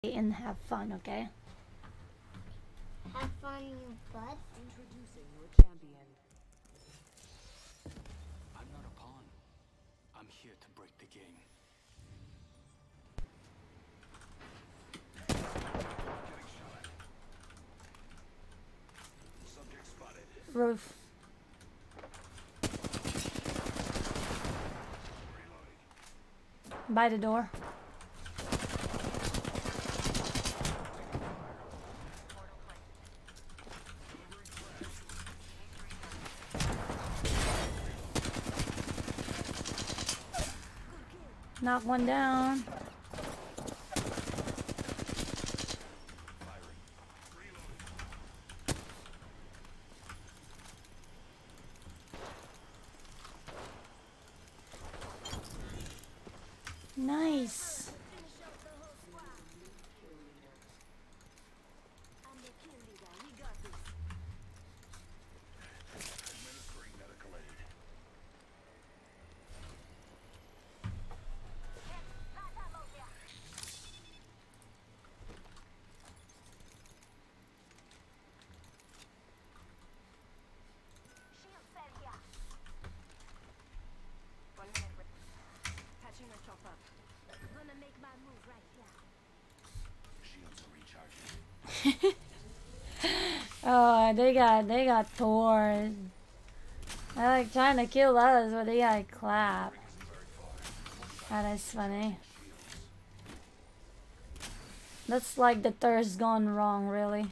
and have fun, okay? Have fun in your butt. Introducing your champion. I'm not a pawn. I'm here to break the game. Getting shot at. Subject spotted. Roof. By the door. Knock one down. Nice. Administering medical aid. Patching myself up. Gonna make my move right here. Shields are recharging. Oh, they got Thor. They're like trying to kill us, but they got clap. That is funny. That's like the thirst gone wrong, really.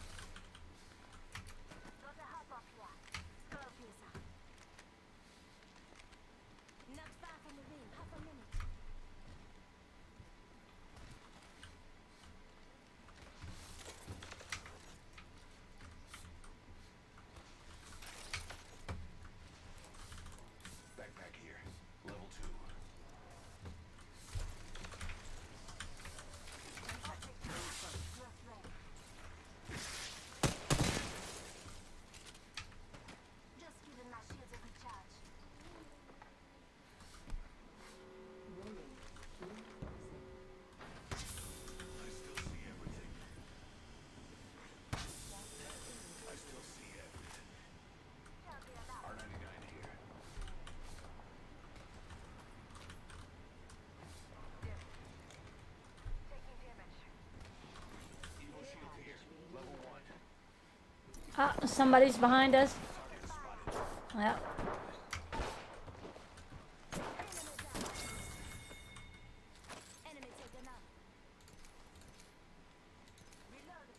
Not far from the ring. Half a minute. Backpack here. Level 2. Just giving my shields a recharge. I still see everything. I still see everything. R99 here. Evo shield here. Level 1. Ah, somebody's behind us. Target spotted. Yep. Enemy taken out. Reloading.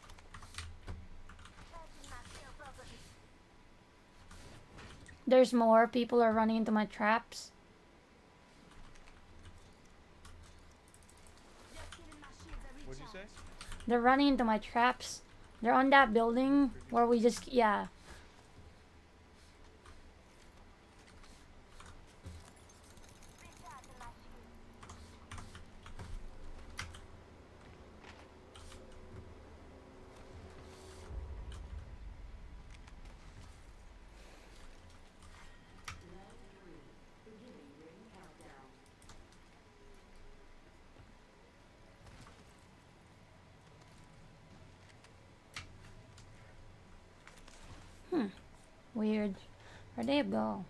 Patching myself up a bit. There's more. People are running into my traps. Just giving my shields a recharge. What'd you say? They're running into my traps. They're on that building where we just, yeah. Recharging my shield. Weird. Where'd they go?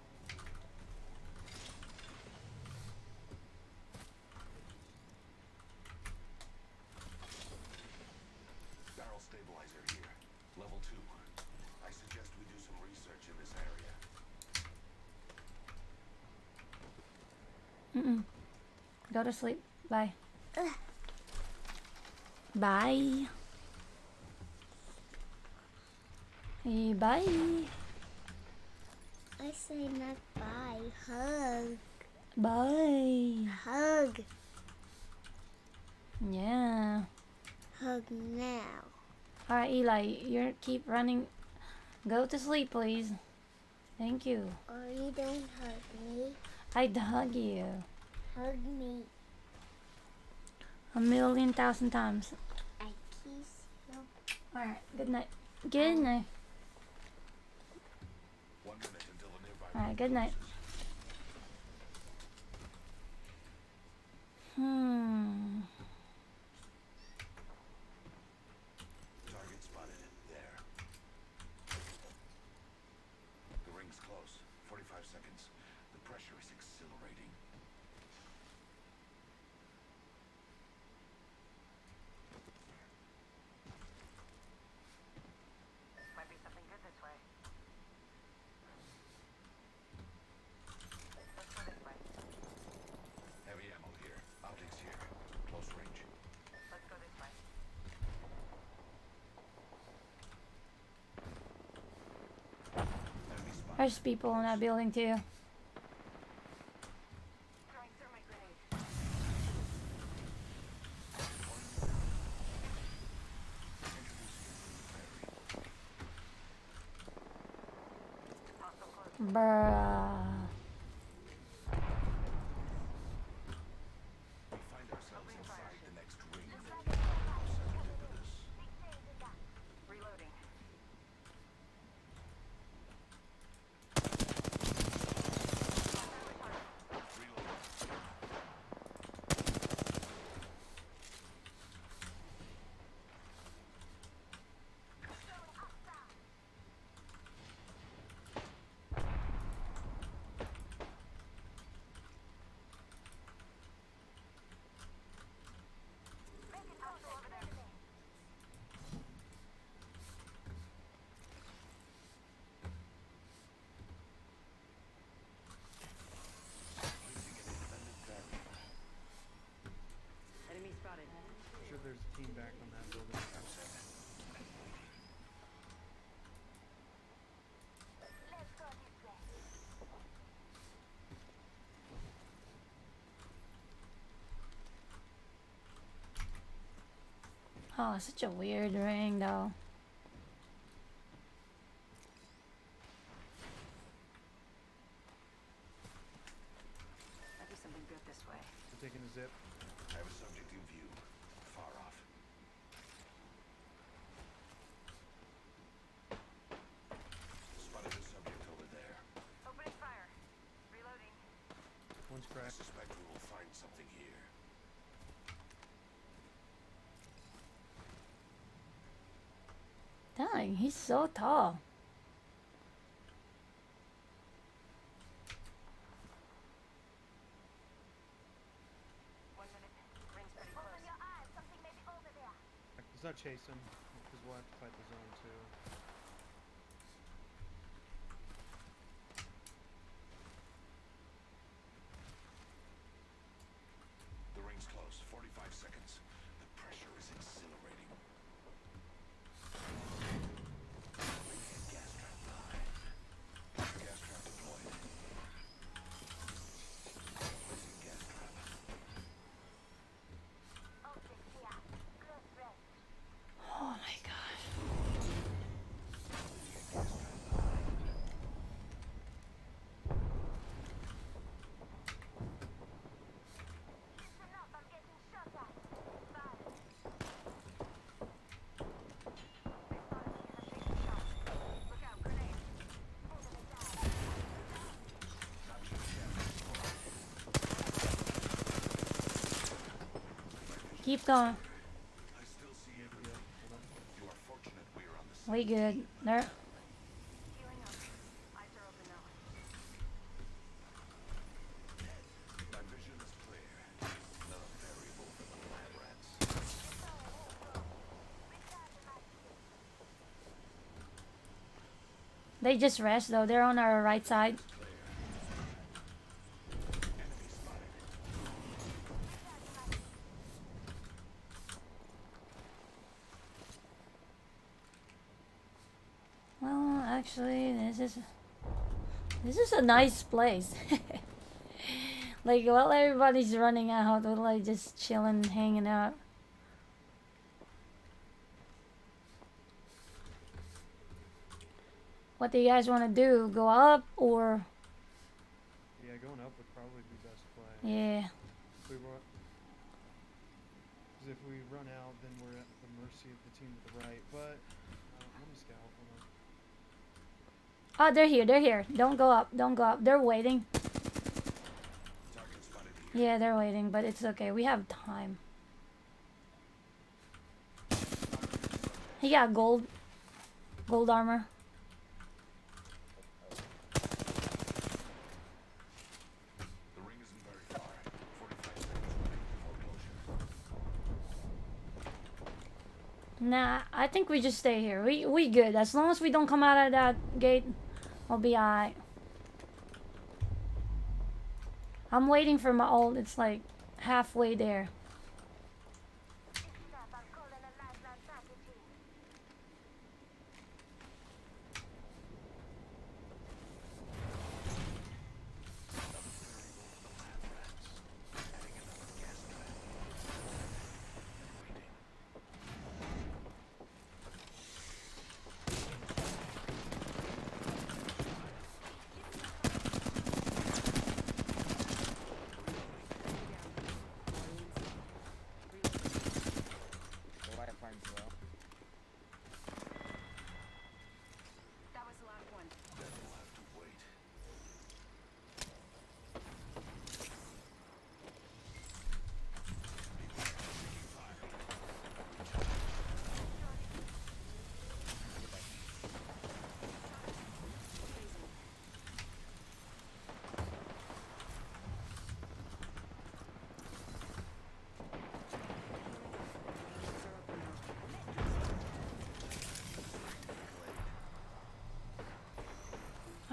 Barrel stabilizer here. Level 2. I suggest we do some research in this area. Mm-mm. Go to sleep. Bye. Bye. Hey, bye. I say not bye. Hug. Bye. Hug. Yeah. Hug now. Alright, Eli, you keep running. Go to sleep, please. Thank you. Or you don't hug me. I'd hug you Hug me. 1,000,000 times. I kiss you. Alright, good night. Good night. 1 minute until the nearby. Alright, good night. There's people in that building too. Throwing thermite grenade. Hostile close. Bruh. We find ourselves inside the next ring. Sensitive to this. Reloading. Placing an independent barrier. Enemy spotted. Sure, there's a team back on that building. Oh, such a weird ring though. Might be something good this way. We're taking a zip. I have a subject in view. Far off. Spotted a subject over there. Opening fire. Reloading. One's I cracked. suspect we will find something here. Dang, he's so tall. One minute. Ring's pretty close. He's not chasing, because we'll have to fight the zone too. The ring's close. 45 seconds. The pressure is exhilarating. Radiant gas trap behind. Gas trap deployed. Placing gas trap. Oh my gosh. Radiant gas trap behind. Look out, grenade. Keep going. I still see everyone. You are fortunate we are on the same. We good. There. Healing up. Eyes are open now. My vision is clear. Not a variable for the lab rats. They just rest though. They're on our right side. Enemy spotted. Well, actually, this is a nice place. Like, while everybody's running out, we're like just chilling, hanging out. What do you guys want to do? Go up or Yeah, going up would probably be best play. yeah? If we run, because if we run out, then we're at the mercy of the team to the right. But let me scout. Hold on. Oh, they're here. They're here. Don't go up. Don't go up. They're waiting. Target spotted here. Yeah, they're waiting, but it's okay. We have time. He got gold armor. The ring isn't very far. 45 seconds remaining before closure. Nah, I think we just stay here. We good. As long as we don't come out of that gate, we'll be alright. I'm waiting for my ult. It's like halfway there.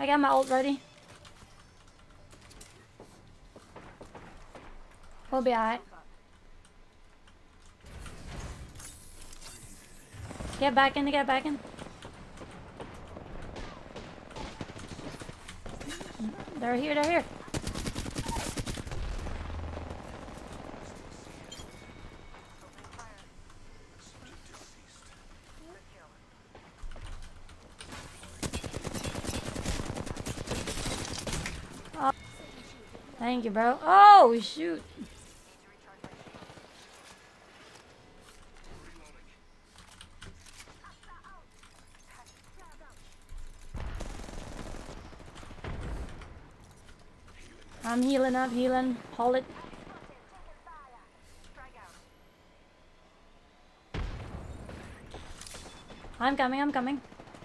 got my ult ready. We'll be alright. Get back in, get back in. They're here, they're here. Oh, thank you, bro. Oh, shoot. I'm healing up, healing. Hold it. I'm coming, I'm coming.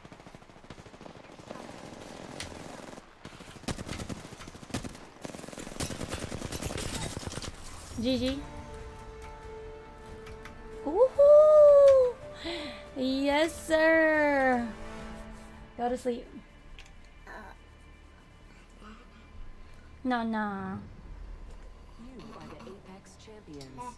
GG. Woohoo! Yes, sir. Go to sleep. No, no. You are the Apex champions.